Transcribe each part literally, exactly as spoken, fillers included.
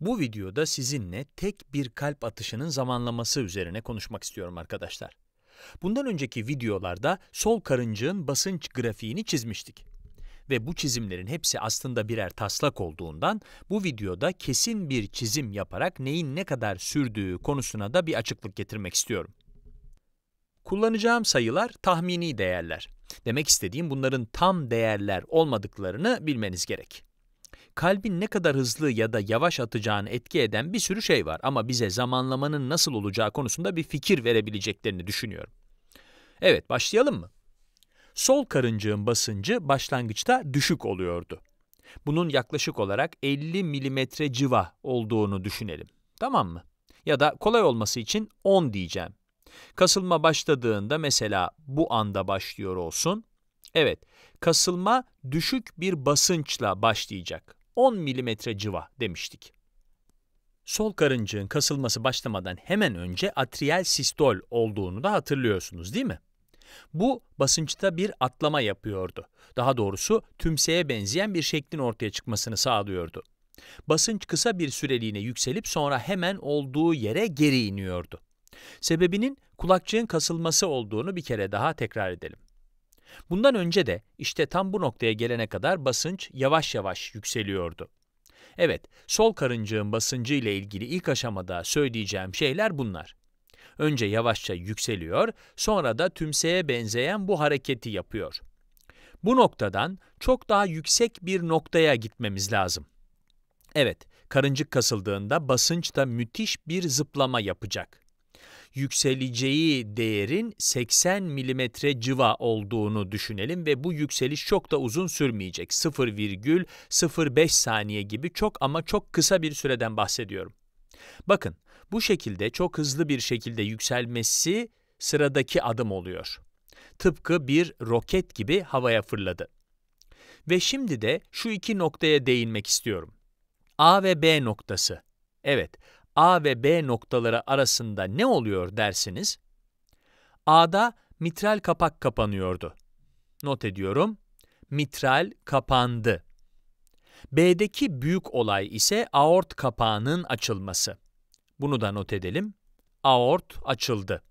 Bu videoda sizinle tek bir kalp atışının zamanlaması üzerine konuşmak istiyorum arkadaşlar. Bundan önceki videolarda sol karıncığın basınç grafiğini çizmiştik. Ve bu çizimlerin hepsi aslında birer taslak olduğundan bu videoda kesin bir çizim yaparak neyin ne kadar sürdüğü konusuna da bir açıklık getirmek istiyorum. Kullanacağım sayılar tahmini değerler. Demek istediğim bunların tam değerler olmadıklarını bilmeniz gerek. Kalbin ne kadar hızlı ya da yavaş atacağını etki eden bir sürü şey var ama bize zamanlamanın nasıl olacağı konusunda bir fikir verebileceklerini düşünüyorum. Evet, başlayalım mı? Sol karıncığın basıncı başlangıçta düşük oluyordu. Bunun yaklaşık olarak elli milimetre civa olduğunu düşünelim. Tamam mı? Ya da kolay olması için on diyeceğim. Kasılma başladığında mesela bu anda başlıyor olsun. Evet, kasılma düşük bir basınçla başlayacak. on milimetre civa demiştik. Sol karıncığın kasılması başlamadan hemen önce atriyal sistol olduğunu da hatırlıyorsunuz değil mi? Bu basınçta bir atlama yapıyordu. Daha doğrusu tümseye benzeyen bir şeklin ortaya çıkmasını sağlıyordu. Basınç kısa bir süreliğine yükselip sonra hemen olduğu yere geri iniyordu. Sebebinin kulakçığın kasılması olduğunu bir kere daha tekrar edelim. Bundan önce de işte tam bu noktaya gelene kadar basınç yavaş yavaş yükseliyordu. Evet, sol karıncığın basıncı ile ilgili ilk aşamada söyleyeceğim şeyler bunlar. Önce yavaşça yükseliyor, sonra da tümseye benzeyen bu hareketi yapıyor. Bu noktadan çok daha yüksek bir noktaya gitmemiz lazım. Evet, karıncık kasıldığında basınç da müthiş bir zıplama yapacak. Yükseleceği değerin seksen milimetre civa olduğunu düşünelim ve bu yükseliş çok da uzun sürmeyecek. sıfır virgül sıfır beş saniye gibi çok ama çok kısa bir süreden bahsediyorum. Bakın, bu şekilde çok hızlı bir şekilde yükselmesi sıradaki adım oluyor. Tıpkı bir roket gibi havaya fırladı. Ve şimdi de şu iki noktaya değinmek istiyorum. A ve B noktası. Evet, A ve B noktaları arasında ne oluyor dersiniz? A'da mitral kapak kapanıyordu. Not ediyorum, mitral kapandı. B'deki büyük olay ise aort kapağının açılması. Bunu da not edelim, aort açıldı.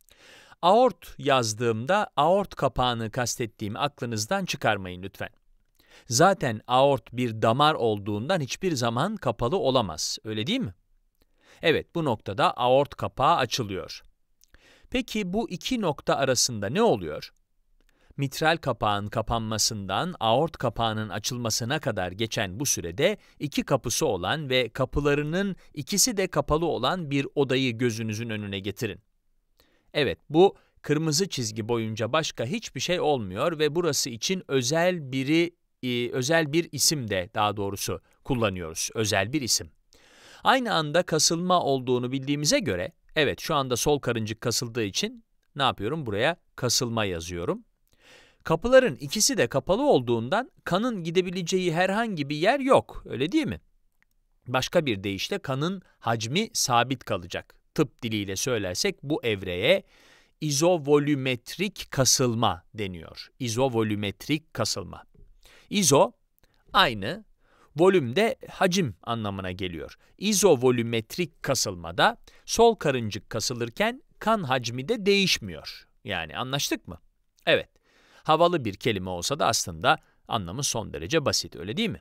Aort yazdığımda aort kapağını kastettiğimi aklınızdan çıkarmayın lütfen. Zaten aort bir damar olduğundan hiçbir zaman kapalı olamaz, öyle değil mi? Evet, bu noktada aort kapağı açılıyor. Peki bu iki nokta arasında ne oluyor? Mitral kapağın kapanmasından aort kapağının açılmasına kadar geçen bu sürede iki kapısı olan ve kapılarının ikisi de kapalı olan bir odayı gözünüzün önüne getirin. Evet, bu kırmızı çizgi boyunca başka hiçbir şey olmuyor ve burası için özel biri, e, özel bir isim de daha doğrusu kullanıyoruz, özel bir isim. Aynı anda kasılma olduğunu bildiğimize göre, evet şu anda sol karıncık kasıldığı için ne yapıyorum? Buraya kasılma yazıyorum. Kapıların ikisi de kapalı olduğundan kanın gidebileceği herhangi bir yer yok, öyle değil mi? Başka bir deyişle kanın hacmi sabit kalacak. Tıp diliyle söylersek bu evreye izovolümetrik kasılma deniyor. İzovolümetrik kasılma. İzo, aynı. Volüm de hacim anlamına geliyor. İzovolümetrik kasılmada sol karıncık kasılırken kan hacmi de değişmiyor. Yani anlaştık mı? Evet. Havalı bir kelime olsa da aslında anlamı son derece basit, öyle değil mi?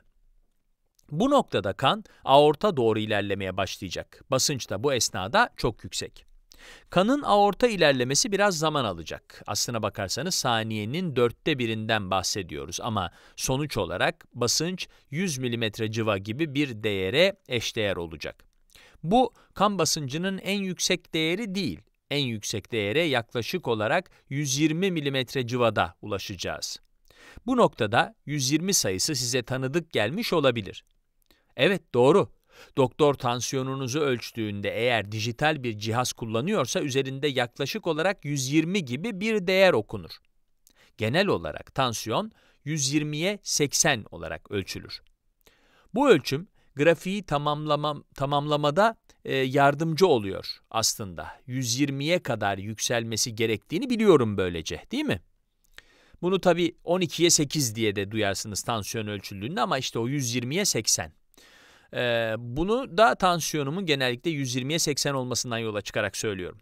Bu noktada kan aorta doğru ilerlemeye başlayacak. Basınç da bu esnada çok yüksek. Kanın aorta ilerlemesi biraz zaman alacak. Aslına bakarsanız saniyenin dörtte birinden bahsediyoruz ama sonuç olarak basınç yüz milimetre civa gibi bir değere eşdeğer olacak. Bu kan basıncının en yüksek değeri değil. En yüksek değere yaklaşık olarak yüz yirmi milimetre civada ulaşacağız. Bu noktada yüz yirmi sayısı size tanıdık gelmiş olabilir. Evet, doğru. Doktor tansiyonunuzu ölçtüğünde eğer dijital bir cihaz kullanıyorsa üzerinde yaklaşık olarak yüz yirmi gibi bir değer okunur. Genel olarak tansiyon yüz yirmiye seksen olarak ölçülür. Bu ölçüm grafiği tamamlama, tamamlamada e, yardımcı oluyor aslında. yüz yirmiye kadar yükselmesi gerektiğini biliyorum böylece, değil mi? Bunu tabii on ikiye sekiz diye de duyarsınız tansiyon ölçüldüğünde ama işte o yüz yirmiye seksen. Ee, bunu da tansiyonumun genellikle yüz yirmiye seksen olmasından yola çıkarak söylüyorum.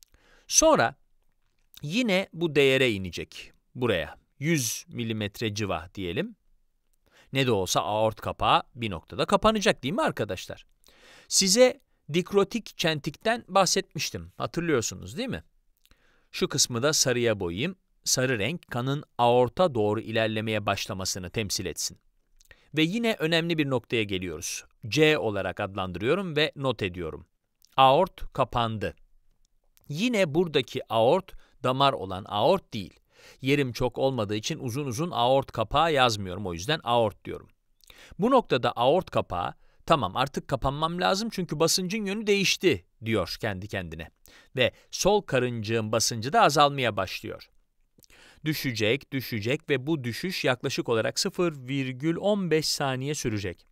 Sonra yine bu değere inecek. Buraya yüz milimetre civa diyelim. Ne de olsa aort kapağı bir noktada kapanacak değil mi arkadaşlar? Size dikrotik çentikten bahsetmiştim. Hatırlıyorsunuz değil mi? Şu kısmı da sarıya boyayayım. Sarı renk kanın aorta doğru ilerlemeye başlamasını temsil etsin. Ve yine önemli bir noktaya geliyoruz. C olarak adlandırıyorum ve not ediyorum. Aort kapandı. Yine buradaki aort damar olan aort değil. Yerim çok olmadığı için uzun uzun aort kapağı yazmıyorum. O yüzden aort diyorum. Bu noktada aort kapağı, tamam artık kapanmam lazım çünkü basıncın yönü değişti diyor kendi kendine. Ve sol karıncığın basıncı da azalmaya başlıyor. Düşecek, düşecek ve bu düşüş yaklaşık olarak sıfır virgül on beş saniye sürecek.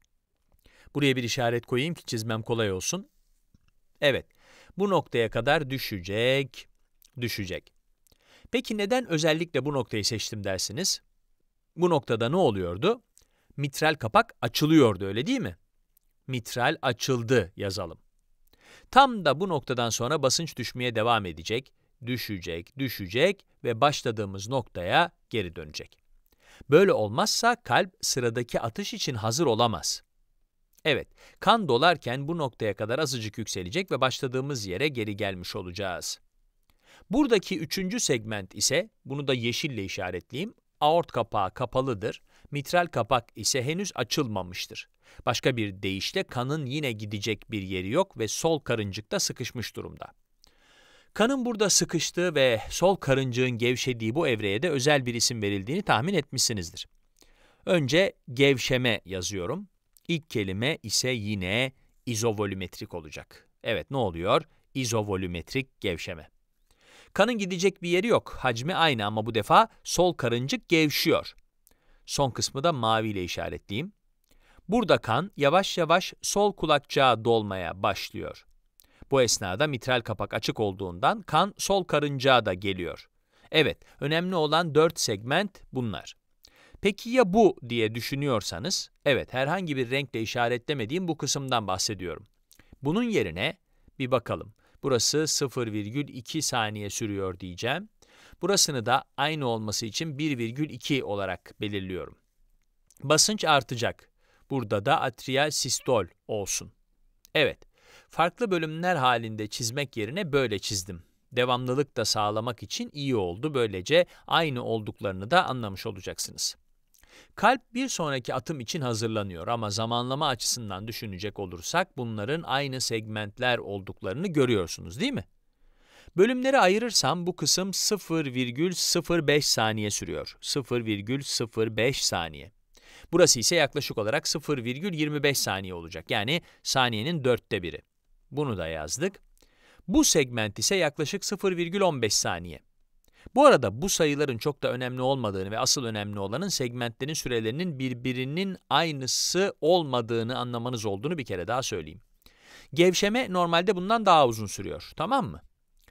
Buraya bir işaret koyayım ki çizmem kolay olsun. Evet, bu noktaya kadar düşecek, düşecek. Peki neden özellikle bu noktayı seçtim dersiniz? Bu noktada ne oluyordu? Mitral kapak açılıyordu, öyle değil mi? Mitral açıldı yazalım. Tam da bu noktadan sonra basınç düşmeye devam edecek, düşecek, düşecek ve başladığımız noktaya geri dönecek. Böyle olmazsa kalp sıradaki atış için hazır olamaz. Evet, kan dolarken bu noktaya kadar azıcık yükselecek ve başladığımız yere geri gelmiş olacağız. Buradaki üçüncü segment ise, bunu da yeşille işaretleyeyim, aort kapağı kapalıdır, mitral kapak ise henüz açılmamıştır. Başka bir deyişle kanın yine gidecek bir yeri yok ve sol karıncıkta sıkışmış durumda. Kanın burada sıkıştığı ve sol karıncığın gevşediği bu evreye de özel bir isim verildiğini tahmin etmişsinizdir. Önce gevşeme yazıyorum. İlk kelime ise yine izovolümetrik olacak. Evet, ne oluyor? İzovolümetrik gevşeme. Kanın gidecek bir yeri yok. Hacmi aynı ama bu defa sol karıncık gevşiyor. Son kısmı da maviyle işaretleyeyim. Burada kan yavaş yavaş sol kulakçığa dolmaya başlıyor. Bu esnada mitral kapak açık olduğundan kan sol karıncığa da geliyor. Evet, önemli olan dört segment bunlar. Peki ya bu diye düşünüyorsanız, evet herhangi bir renkle işaretlemediğim bu kısımdan bahsediyorum. Bunun yerine bir bakalım. Burası sıfır virgül iki saniye sürüyor diyeceğim. Burasını da aynı olması için bir virgül iki olarak belirliyorum. Basınç artacak. Burada da atrial sistol olsun. Evet, farklı bölümler halinde çizmek yerine böyle çizdim. Devamlılık da sağlamak için iyi oldu. Böylece aynı olduklarını da anlamış olacaksınız. Kalp bir sonraki atım için hazırlanıyor ama zamanlama açısından düşünecek olursak bunların aynı segmentler olduklarını görüyorsunuz değil mi? Bölümleri ayırırsam bu kısım sıfır virgül sıfır beş saniye sürüyor. sıfır virgül sıfır beş saniye. Burası ise yaklaşık olarak sıfır virgül yirmi beş saniye olacak. Yani saniyenin dörtte biri. Bunu da yazdık. Bu segment ise yaklaşık sıfır virgül on beş saniye. Bu arada bu sayıların çok da önemli olmadığını ve asıl önemli olanın segmentlerin sürelerinin birbirinin aynısı olmadığını anlamanız olduğunu bir kere daha söyleyeyim. Gevşeme normalde bundan daha uzun sürüyor, tamam mı?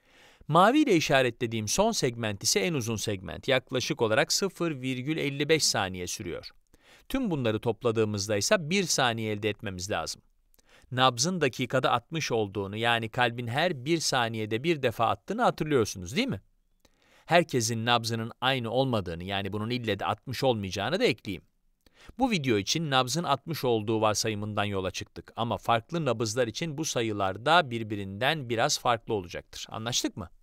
Mavi ile işaretlediğim son segment ise en uzun segment. Yaklaşık olarak sıfır virgül elli beş saniye sürüyor. Tüm bunları topladığımızda ise bir saniye elde etmemiz lazım. Nabzın dakikada altmış olduğunu, yani kalbin her bir saniyede bir defa attığını hatırlıyorsunuz değil mi? Herkesin nabzının aynı olmadığını, yani bunun ille de altmış olmayacağını da ekleyeyim. Bu video için nabzın altmış olduğu varsayımından yola çıktık ama farklı nabızlar için bu sayılar da birbirinden biraz farklı olacaktır. Anlaştık mı?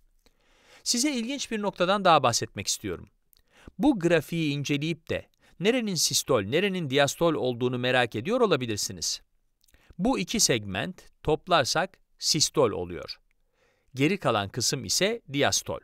Size ilginç bir noktadan daha bahsetmek istiyorum. Bu grafiği inceleyip de nerenin sistol, nerenin diastol olduğunu merak ediyor olabilirsiniz. Bu iki segment toplarsak sistol oluyor. Geri kalan kısım ise diastol.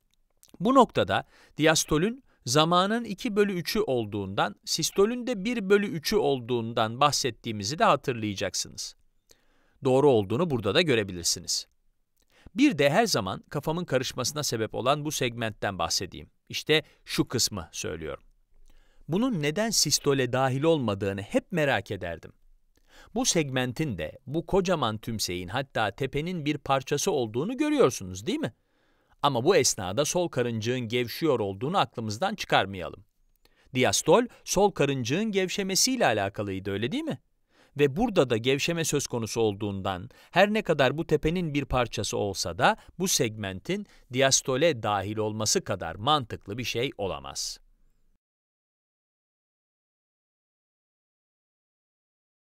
Bu noktada diastolün zamanın iki bölü üçü olduğundan, sistolün de bir bölü üçü olduğundan bahsettiğimizi de hatırlayacaksınız. Doğru olduğunu burada da görebilirsiniz. Bir de her zaman kafamın karışmasına sebep olan bu segmentten bahsedeyim. İşte şu kısmı söylüyorum. Bunun neden sistole dahil olmadığını hep merak ederdim. Bu segmentin de bu kocaman tümseyin, hatta tepenin bir parçası olduğunu görüyorsunuz değil mi? Ama bu esnada sol karıncığın gevşiyor olduğunu aklımızdan çıkarmayalım. Diastol, sol karıncığın gevşemesiyle alakalıydı, öyle değil mi? Ve burada da gevşeme söz konusu olduğundan her ne kadar bu tepenin bir parçası olsa da bu segmentin diastole dahil olması kadar mantıklı bir şey olamaz.